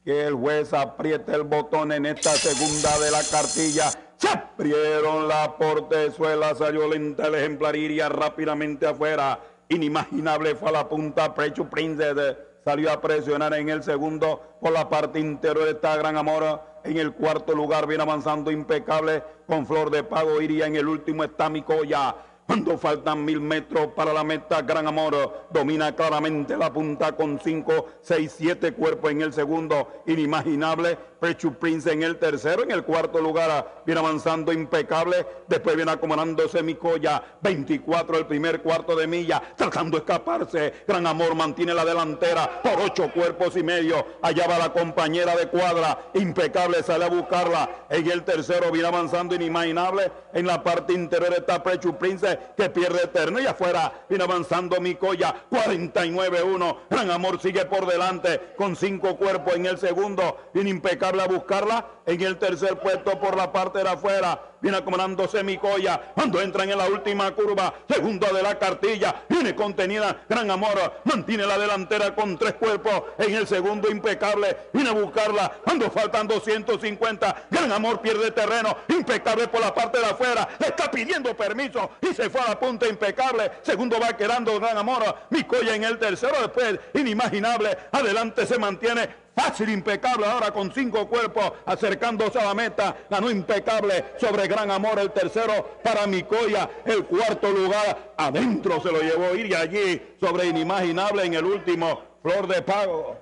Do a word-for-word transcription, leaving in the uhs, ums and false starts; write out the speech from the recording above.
que el juez apriete el botón en esta segunda de la cartilla. Se abrieron la portezuela, salió lenta el ejemplar, iría rápidamente afuera. Inimaginable fue a la punta, Precious Princess salió a presionar en el segundo, por la parte interior está Gran Amor. En el cuarto lugar viene avanzando impecable con Flor de Pago, iría en el último está Micoya. Cuando faltan mil metros para la meta, Gran Amor domina claramente la punta con cinco, seis, siete cuerpos en el segundo. Inimaginable, Precious Princess en el tercero. En el cuarto lugar viene avanzando impecable. Después viene acomodándose Micoya. veinticuatro el primer cuarto de milla, tratando de escaparse. Gran Amor mantiene la delantera por ocho cuerpos y medio. Allá va la compañera de cuadra. Impecable, sale a buscarla. En el tercero viene avanzando Inimaginable. En la parte interior está Precious Princess, que pierde eterno, y afuera viene avanzando Micoya. Cuarenta y nueve uno. Gran Amor sigue por delante con cinco cuerpos en el segundo. Viene impecable a buscarla. En el tercer puesto por la parte de afuera viene acomodándose Micoya. Cuando entran en la última curva, segunda de la cartilla, viene contenida Gran Amor, mantiene la delantera con tres cuerpos. En el segundo impecable viene a buscarla. Cuando faltan doscientos cincuenta, Gran Amor pierde terreno. Impecable por la parte de afuera, le está pidiendo permiso y se fue a la punta. Impecable, segundo va quedando Gran Amor, Micoya en el tercero. Después Inimaginable, adelante se mantiene fácil, impecable ahora con cinco cuerpos acercándose a la meta. Ganó Impecable sobre Gran Amor, el tercero para Micoya. El cuarto lugar adentro se lo llevó ir, y allí sobre Inimaginable en el último Flor de Pago.